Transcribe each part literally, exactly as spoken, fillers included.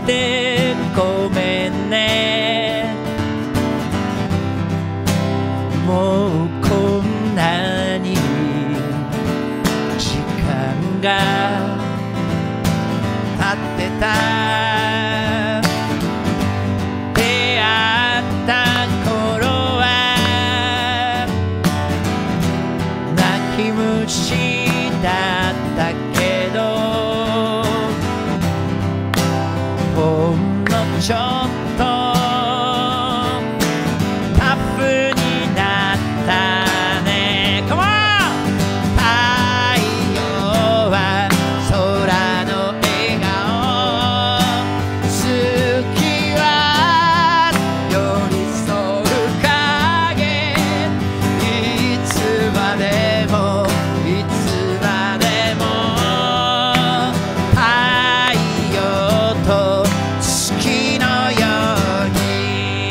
てごめんね。もうこんなに時間が経ってた。出会った頃は泣き虫だったけど、ほんのちょっとタフになったね。Come on! 太陽は空の笑顔、月は寄り添う影。いつまでもいつまでも太陽と月のように。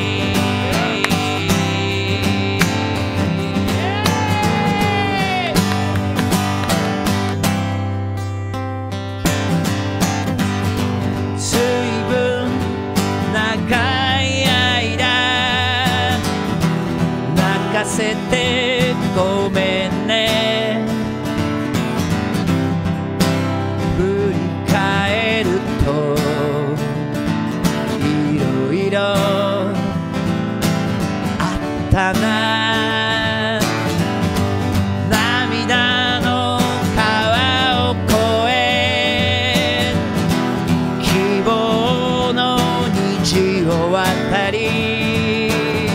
ずいぶん長い間泣かせてごめんね。振り返るといろいろあったな。涙の川を越え希望の虹を渡り、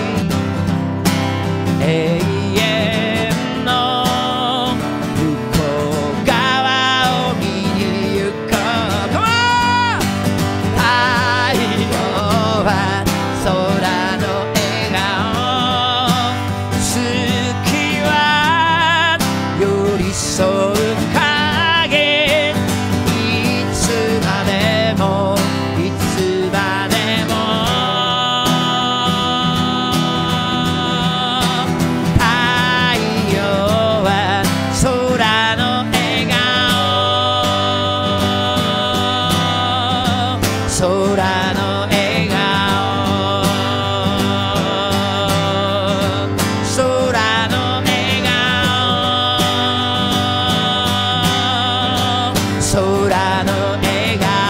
永遠の向こう側を見に行こう。Come on! 太陽は空の笑顔、月は寄り添う影。いつまでもいつまでも太陽は空の笑顔、空の笑顔、空の笑顔、空の笑顔。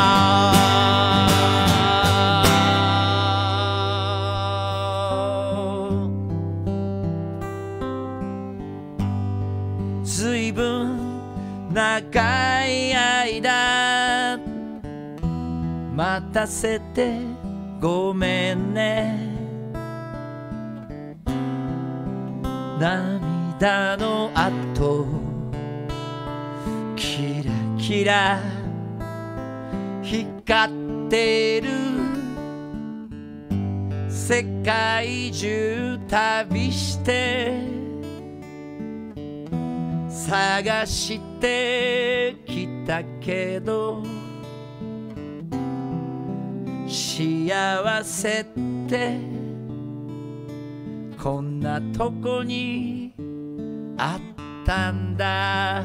ずいぶん長い間待たせてごめんね。涙の後キラキラ光ってる。世界中旅して探してきたけど、幸せってこんなとこにあったんだ。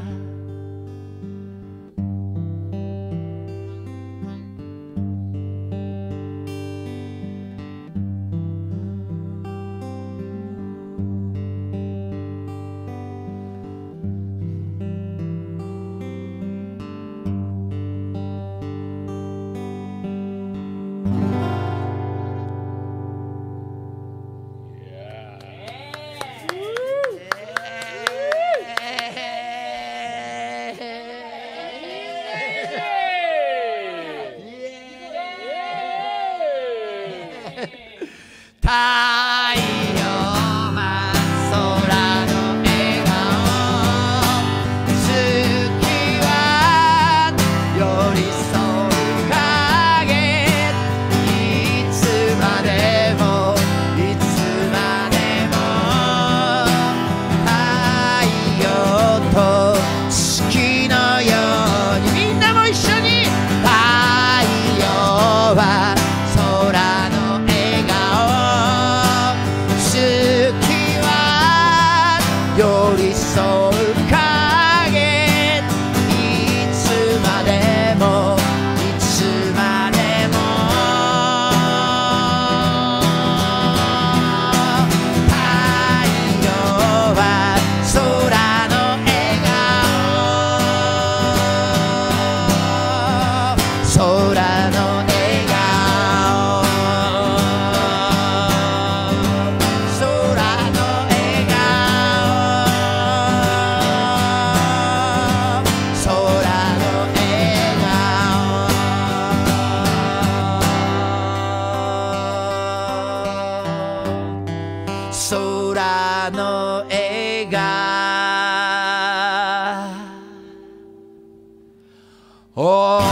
声が